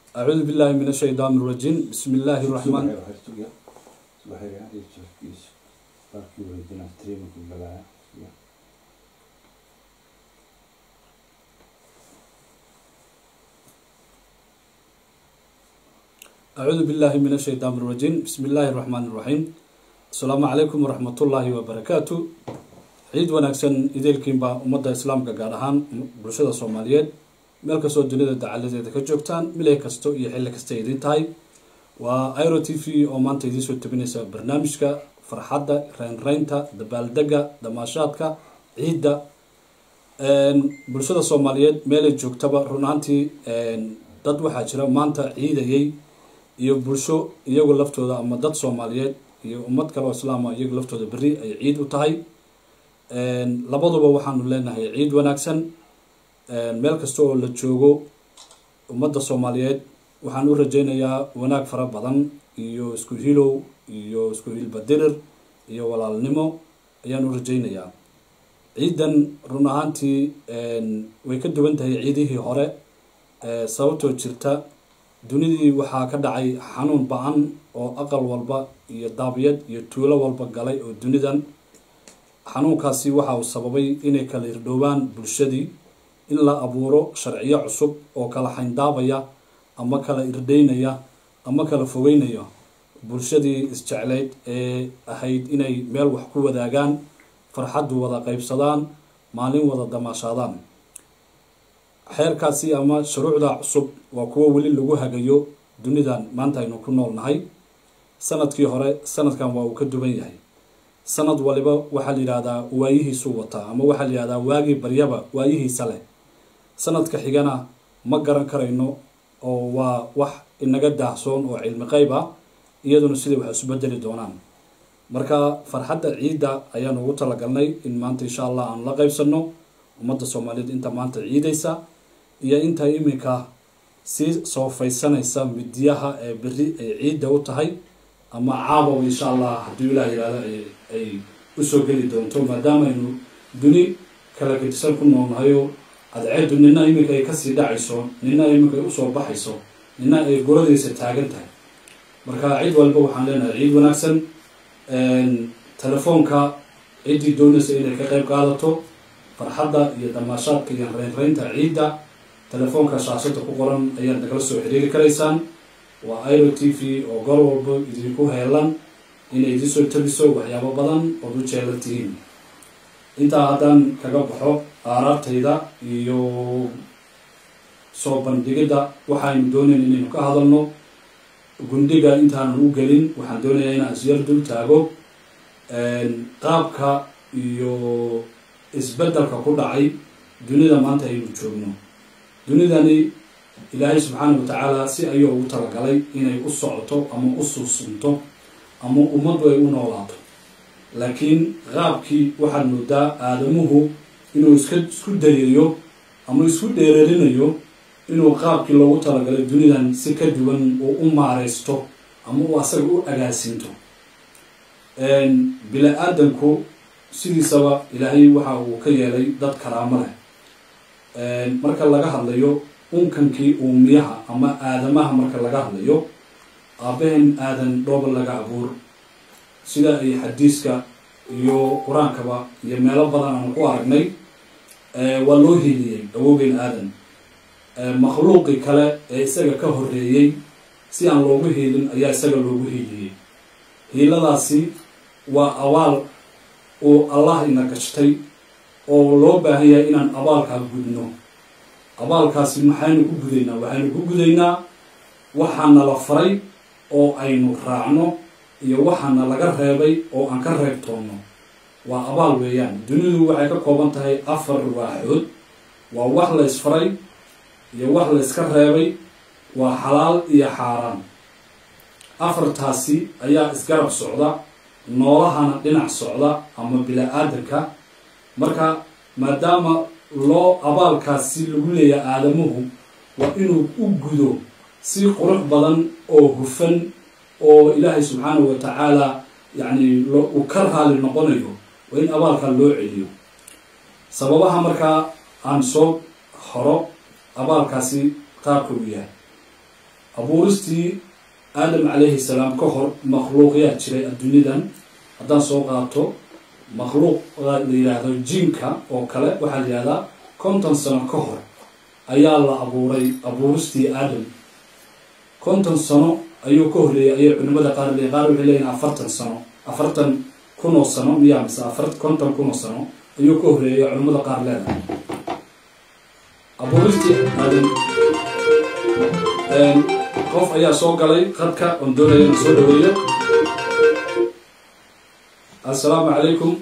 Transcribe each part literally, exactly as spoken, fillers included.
أعوذ بالله من الشيطان الرجيم بسم الله الرحمن أعوذ بالله من الشيطان الرجيم بسم الله الرحمن الرحيم السلام عليكم ورحمة الله وبركاته عيد ونكسن إذا الكيمبا ومدة إسلام كجارهان برشة الصوماليات ملك صوت جنيد الدعالة كجوكتان ملك كستو يحل كستيدين تاي وأيرو تي في أومان تيجي سو تبنيسا برنامجك فرحادة رين رينتا دبالدقة دماشاتك عيدة برشة الصوماليات ملك جوكتبا رونانتي dad waxa jira maanta ciidayay iyo bulsho iyagu laftooda ama dad Soomaaliyeed iyo ummad kale oo islaam ah iyagu laftooda bari ay ciid u tahay een labaduba waxaanu leenahay ciid wanaagsan een meel kasta oo la joogo ummadda Soomaaliyeed waxaan u rajaynayaa wanaag fara badan iyo isku hiilow iyo isku hiil badirir iyo walaalnimo ayaan u rajaynayaa ciidan run ahaantii een way ka duwan tahay ciidihii hore sababtoo jirta dunidii waxaa ka dhacay xanuun ba'an oo aqal walba iyo daabiyad iyo tuulo walba galay oo dunidan xanuunkaasi waxa uu sababay inay kala irdhoobaan bulshadii in la abuuro sharciyo cusub oo kala xayndaabaya ama kala irdeynaya ama kala fogeynaya bulshadii isjecleyd ee ahayd inay meel wax ku wadaagaan farxad wada qaybsadaan maalin wada damaashadaan xeerkaasi ama shuruucda cusub waa kuwa wali lagu hagayo dunidan maanta aynu ku noolnahay sanadkii hore sanadkan waa uu ka duwan yahay sanad waliba waxa la yiraahdaa waayihiisu wata ama waxa la yiraahdaa waagi baryaba waayihiisa leh sanadka xigana ma garan karayno oo waa wax inaga daahsoon oo cilmi qayb ah iyaduna sidii wax isu bedeli doonaan marka farxadda ciida ayaan ugu talagalnay in maanta insha Allah aan la qaybsano ummadda Soomaaliyeed inta maanta ciidaysa iyo inta iminka si soo faysanaysa midiyaha ee bari ay ciida u tahay ama caawa insha Allah hadii Ilaahay yiraahdo ay u soo gali doonto maadaama aynu duni kala gedisan ku noolnahay adceedu nina iminka ay ka sii dhacayso nina iminka ay u soo baxayso nina ay goradaysa taagan tahay marka ciid walba waxaan leenahay ciid wanaagsan een telefoonka cidii doonaysa inay ka qayb qaadato farxadda iyo damaashaadka iyo reereynta ciida telefoonka shaashada ku qoran ayaa nagala soo xiriiri karaysaan waa Airo T V oo goor walba idinku heelan inay idin soo tabiso waxyaabo badan oo u jeelatihiin inta hadan kaga baxo aaraartayda iyo soo bandhigida waxaan doonaynaa inaynu ka hadalno gundiga intaan u galin waxaan doonayaa inaan siyar dul taago een qaabka iyo isbeddelka ku dhacay dunida maanta aynu joogno dunidani Ilaahay subhanahu wa ta'ala si ayuu ugu talagalay inay u socoto ama u suusunto ama ummadu ay u noolaato laakiin qaabkii waxaan moodaa aadamuhu inuu iska isku dayayo ama isku dheerarinayo inuu qaabkii loogu talagalay dunidan si ka duwan oo u maareysto ama uu asaga u agaasinto een bila aadanku sidiisaba Ilaahay waxa uu ka yeelay dad karaamo leh een marka laga hadlayo unkankii uumiyaha ama aadamaha marka laga hadlayo aabeen aadan dhoob laga abuur sida ay xadiiska iyo quraankaba iyo meelo badan aan ku aragnay ee waa loo hiiliyay awogeen aadan ee makhluuqi kale ee isaga ka horeeyay si aan loogu hiilin ayaa isaga loogu hiiliyay hiiladaasi waa awaal oo Allah ina gashtay oo loo baahan yahay inaan abaalka gudno abaalkaasi maxaynu ku gudaynaa waxaynu ku gudaynaa waxaana la faray oo aynu raacno iyo waxaana laga reebay oo aan ka reebtoono waa abaal weeyaan dunidu waxay ka kooban tahay afar waaxood waa wax la isfaray iyo wax la iska reebay waa xalaal iyo xaaraan afartaasi ayaa isgarab socda noolahana dhinac socda ama bila aadanka marka maadaama loo abaalkaasi lagu leeyahay aadamuhu waa inuu u gudo si qurux badan oo hufan oo Ilaahay subhanahu wa ta'ala yani uu ka raali noqonayo waa in abaalka loo celiyo sababaha marka aan soo horo abaalkaasi qaabka u yahay abuuristii aadam calayhi salaam ka hor makhluuqyaa jiray adduunyadan haddaan soo qaato makhluuq la yidhaahdo jinka oo kale waxaa la yidhahdaa konton sano ka hor ayaa la abuuray abuuristii aadam konton sano ayuu ka horreeyay ayay culimada qaar leeyihin qaar waxay leeyihin afartan sano afartan kun oo sano miyaa mise afar konton kun oo sano ayuu ka horreeyay culimada qaar leedahay abuuristii aadam qof ayaa soo galay qadka oon doonaya in soo dhaweeyo assalaamu calaykum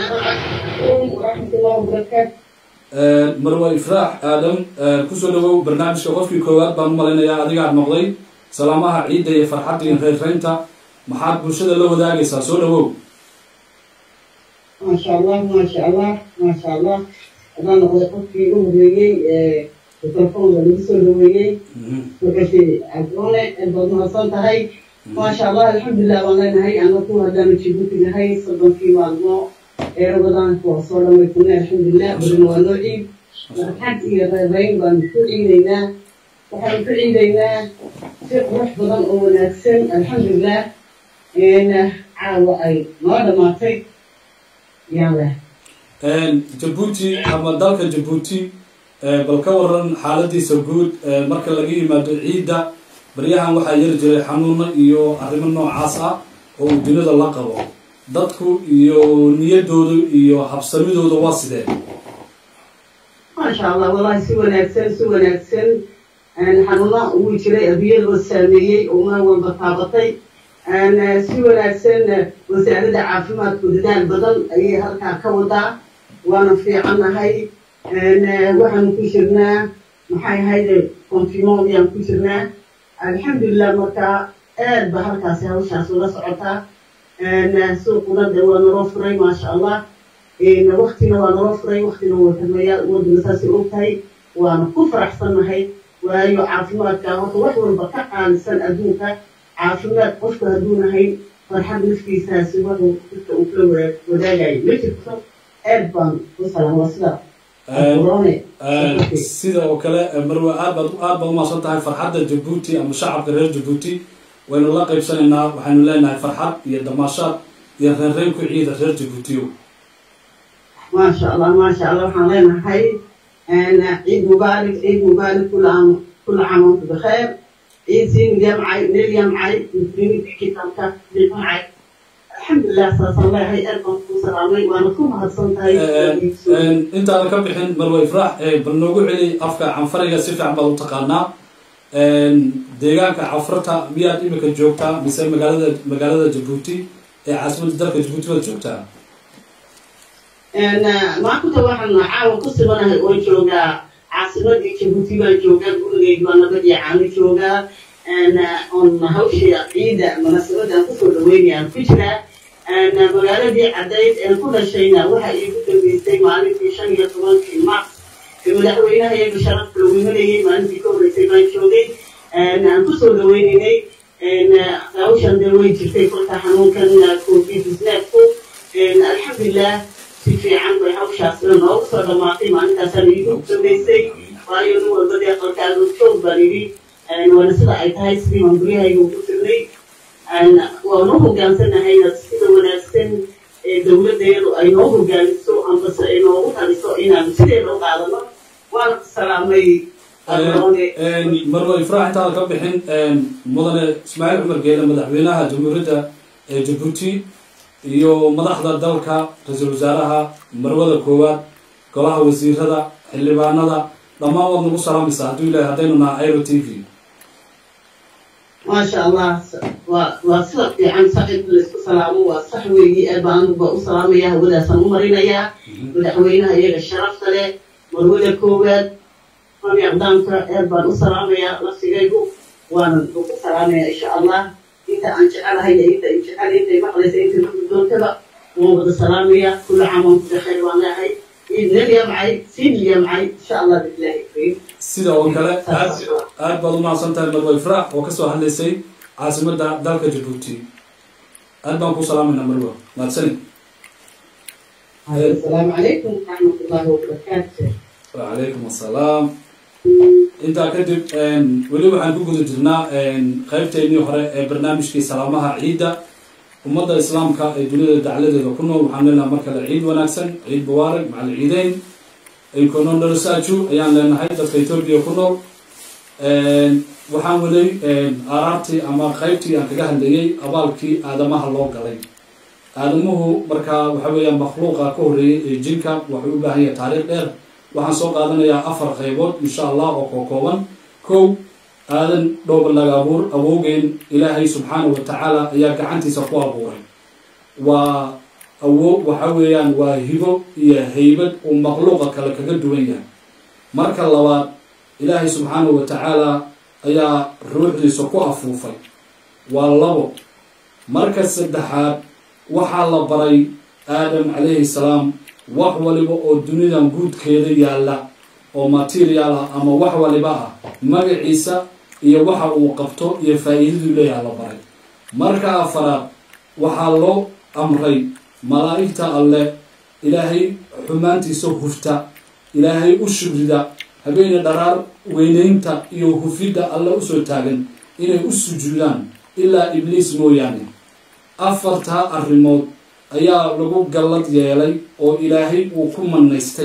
marwa ifraax aadam kusoo dhawow barnaamijka qofkii koowaad baan u malaynayaa adigaad noqday salaamaha ciidda iyo farxadda iyo reerreynta maxaad bulshada la wadaagaysaa soo dhawow maasha allah maasha allah maasha allah adaan noqday qofkii u horeeyey telefoonka lagu soo dhaweeyey markaasi adoone baad mahadsan tahay maasha allah alxamdulilah baan leenahay anaku haddaanu jibuuti nahay soddonkii maalmo ee ramadaanka waa soo dhamaykunay alxamdulilah barina waa noo ciid marxad iyo reereyn baanu ku ciidaynaa waxaanu ku ciidaynaa si qurux badan oo wanaagsan alxamdulilah caawa ay noo dhamaatay yaan leh jabuuti ama dalka jabuuti bal ka waran xaaladiisa guud marka laga yimaado ciidda baryahan waxaa yari jiray xanuuno iyo arrimo noocaas ah oo uu dunida la qabo dadku iyo niyadoodu iyo habsamidooda waa sidee maasha allah wallahi si wanaagsan si wanaagsan xanuunaha ugu jiray adduunyada oo saameeyey oo mar walba taabatay si wanaagsan wasaaradda caafimaadku dadaal badan ayay halkaa ka wadaa waana fiicannahay waxaanu ku jirnaa maxay ahayd confinement ayaan ku jirnaa alxamdulilah markaa aad ba halkaasi hawshaas ula socotaa suuquna de waa naloo furay maasha allah waktina waa naloo furay waktina waa tarmaya wadana saasay og tahay waana ku faraxsannahay waayo caafimaadka horta wax walba ka qaalisan adduunka caafimaad qofka hadduu nahay farxad naftiisaasi wuxuu dadka uu kula wadaagayo ma jirto aad baan u salaam waa sida sida oo kale marwa aad baad aad baad umaasan tahay farxadda jabuuti ama shacabka reer jabuuti waynu la qaybsanaynaa waxaynu leenahay farxad iyo damaashaad iyo reerreyn ku ciida reer jabuutiyo maasha allah maasha allah waxaan leenahay ciid mubaarak ciid mubaarak kula kula caam wantum bikheer ciid siin jamcay neel jamcay muslimiinta kitaabka jamcay alxamdulilah saasaan leeyahay aad baan ku salaamay waana ku mahadsan tahay intaada ka bixin marwa ifraax bal noogu celi afka canfariga si fiican baad u taqaanaa deegaanka canfarta miyaad imika joogtaa mise magaalada magaalada jabuuti ee caasimadda dalka jabuuti baad joogtaa maanta waxaan caawa ku sibanahay oo joogaa caasimadii jabuuti baan joogaa gurigeyga waa nabadii caano joogaa on hawshii ciida munaasabadaan kusoo dhaweynayaan ku jiraa magaaladii caddayd ee ku dhashayna waxa iigu dambeysay maalintii shan iyo tobankii mars ee madaxweynaha iyaga sharafka lagu imanayay maalintii ka horreysay baan joogay aan kusoo dhaweynaynay hawshan dee way jirtay kolka xanuunkan covid isnaadku alxamdulilah si fiican bay hawshaasna noogu soo dhamaatay maalintaasaan iigu dambeysay waayo nin walba dee qalkaaga joog baan idhi waana sida ay tahay sidii waan guryahayga ugu tirnay waanu hogaansanahay sida wanaagsan dowladdeedu ay noo hogaamiso ambase ay noogu taliso inaanu sideeda u qaadano waana ku salaamay marwa ifraax intaada ka bixin mudane ismaaciil cumar geele madaxweynaha jamhuuriyadda ee jabuuti iyo madaxda dalka ra-iisul wasaaraha marwada koowaad golaha wasiirada xildhibaanada dhammaan waad nagu salaamaysaa hadduu ilahay haddaynu naha airo t v maasha allah waa waa sida fiican saaxiibka laysku salaamo waa sax weeyi aad baan anugu baa u salaamaya hawadaasaan u marinayaa madaxweynaha iyaga sharafta leh marwada koowaad mami aqdaamka aad baan u salaamayaa lafsigaygu waanan ugu salaamaya insha allah inta aan jecelahay inta ay jecel intay maqlaysa inta doontaba waan wada salaamaya kula caam waan ku dhexeey waan leehay idnal yamcay sid yamcay insha allah billahi kariim sida oo kale aad aad baad u mahadsan tahay marwa ifraax oo kasoo hadlaysay caasimadda dalka jabuuti aad baan ku salaamayna marwa mahadsanid asalaamu calaykum waraxmatullaahi wabarakaatu wacalaykum assalaam intaa kadib weli waxaan ku guda jirnaa qaybteennii hore ee barnaamijkii salaamaha ciidda ummadda islaamka ee dunida dacladeeda ku nool waxaan leenahay mar kale ciid wanaagsan ciid mubaarak macal ciideyn aykononolosaaju ayaan leenahay dadka etoobiya ku nool waxaan welay aaraartii ama qaybtii aan kaga hadlayay abaalkii aadamaha loo galay aadamuhu markaa waxa weeyaan makhluuqa ka horreeyay ee jinka waxay u baahan yahay taariikh dheer waxaan soo qaadanayaa afar qaybood insha allah oo kookooban kow aadan dhooba laga abuur awoogeen ilaahay subxaanahu watacaala ayaa gacantiisa ku abuuray waa awoog waxa weeyaan waa hibo iyo haybad uu makhluuqa kale kaga duwan yahay marka labaad ilaahay subxaanahu watacaala ayaa ruuxdiisa ku afuufay waa labo marka saddexaad waxaa la baray aadam calayhi salaam wax waliba oo dunidan guudkeeda yaalla oo material ah ama wax waliba ah magaciisa iyo waxa uu qabto iyo faa'iidadu leeyahay la baray marka afaraad waxaa loo amray malaa'igta alle ilaahay xumaantiisa hufta ilaahay u shugrida habeena dharaar weynaynta iyo hufidda alle usoo taagan inay u sujuudaan ilaa ibliis mooyaane afartaa arrimood ayaa lagu gallad yeelay oo ilaahay uu ku manaystay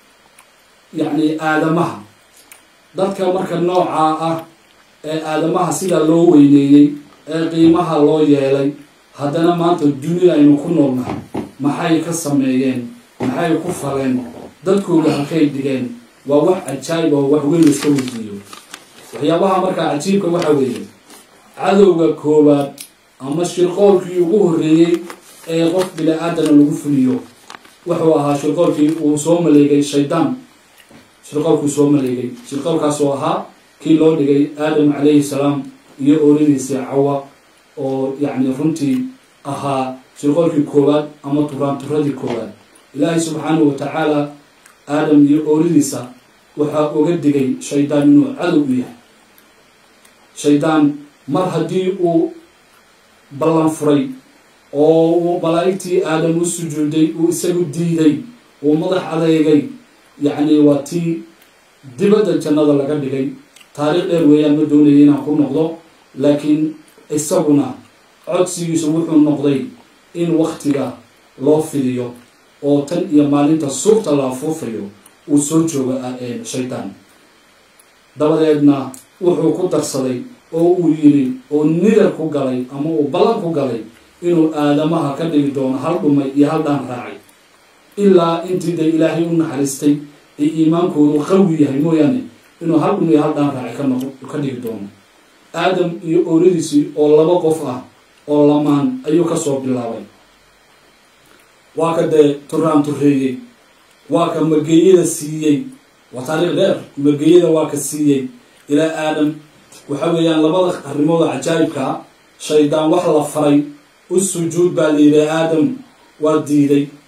yacni aadamaha dadka marka noocaa ah ee aadamaha sidaa loo weyneeyey ee qiimaha loo yeelay haddana maanta dunida aynu ku noolnahay maxay ka sameeyeen maxay ku faleen dadkooda halkay dhigeen waa wax cajaayib oo wax weyn iska weydiiyo waxyaabaha markaa cajiibka waxa weeye cadowga koowaad ama shirqoolkii ugu horreeyey ee qof bini-aadana lagu fuliyo wuxuu ahaa shirqoolkii uu soo maleegay shaydaan shirqoolkuu soo maleegay shirqoolkaasoo ahaa kii loo dhigay aadam calayhi salaam iyo ooladiisii cawa oo yacni runtii ahaa shirqoolkii koowaad ama turaanturadii koowaad ilaahay subxaanahu watacaala aadam iyo ooladiisa waxaa uga digay shaydaan inuu cadow u yahay shaydaan mar haddii uu ballan furay oo uu malaa'igtii aadam u sujuuday uu isagu diiday uu madax adeegay yacni waa tii dibadda jannada laga dhigay taariikh dheer weeyaan ma doonayay inaan ku noqdo laakiin isaguna codsigiisu wuxuu noqday in waktiga loo fidiyo oo tan iyo maalinta suurta la afuufayo uu soo joogo shaydaan dabadeedna wuxuu ku darsaday oo uu yidhi oo nidar ku galay ama uu ballan ku galay inuu aadamaha ka dhigi doono hal dhumay iyo hal dhaan raacay ilaa intii dee ilaahay u naxariistay ee iimaankoodu qawi yahay mooyaane inuu hal dhum iyo hal dhaan raacay ka noqo ka dhigi doono aadam iyo ooladiisii oo laba qof ah oo lamaan ayuu ka soo bilaabay waa ka dee turaan turreeyey waa ka mageeyada siiyey waa taariikh dheer mageeyada waa ka siiyey ilaa aadam waxa weeyaan labada arrimooda cajaayibkaa shaydaan wax la faray u sujuud baa layidhi aadam waa diiday